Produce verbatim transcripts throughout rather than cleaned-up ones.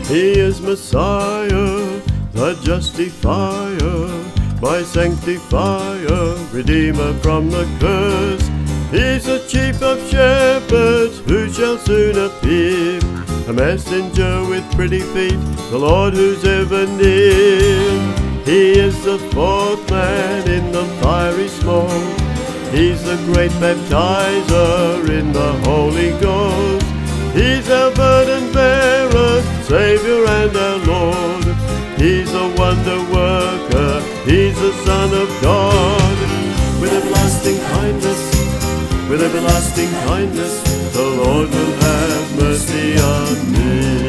He is Messiah, the justifier, my sanctifier, redeemer from the curse. He's the chief of shepherds who shall soon appear, a messenger with pretty feet, the Lord who's ever near. He is the fourth man in the fiery smoke. He's the great baptizer in the Holy Ghost. He's our burden bearer, Savior and our Lord. He's a wonder worker, He's the Son of God. With everlasting kindness, with everlasting kindness, the Lord will have mercy on me.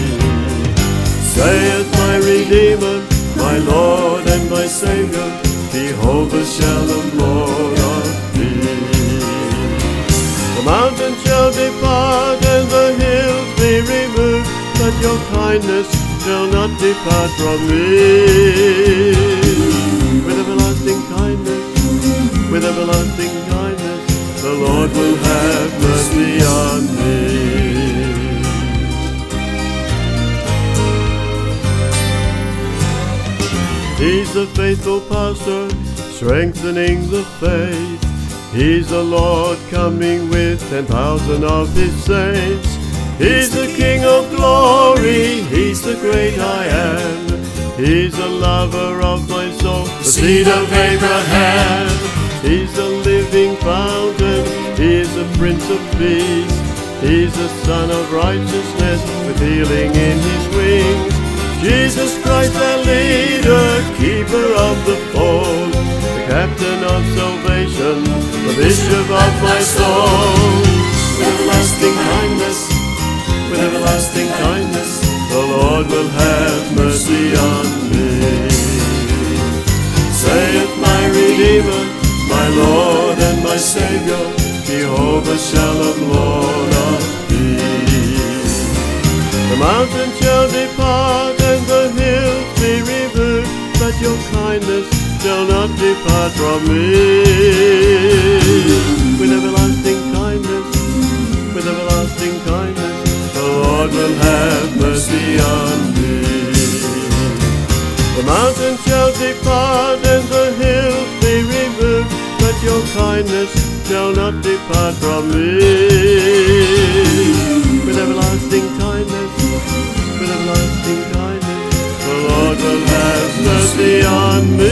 Saith my Redeemer, my Lord and my Savior, Jehovah Shalom, Lord of peace. The mountains shall depart and the hills be removed, but your kindness shall not depart from me. With everlasting kindness, with everlasting kindness, the Lord will have mercy on me. He's the faithful pastor, strengthening the faith. He's the Lord coming with ten thousand of His saints. He's the King of glory, He's the great I am. He's the lover of my soul, the seed of Abraham. He's the living fountain, He's the Prince of Peace. He's the Son of righteousness, with healing in His wings. Jesus Christ our leader, keeper of the fold, the captain of salvation, the bishop of my soul. With everlasting kindness, with everlasting kindness, the Lord will have mercy on me. Saith my Redeemer, my Lord and my Savior, Jehovah Shalom, Lord of peace. The mountain shall depart and the hills be removed, but your kindness shall not depart from me. With everlasting kindness, with everlasting kindness, the Lord will have mercy on me. The mountain shall depart and the hills be removed, but your kindness shall not depart from me. With everlasting kindness, with everlasting kindness, the Lord will have mercy on me.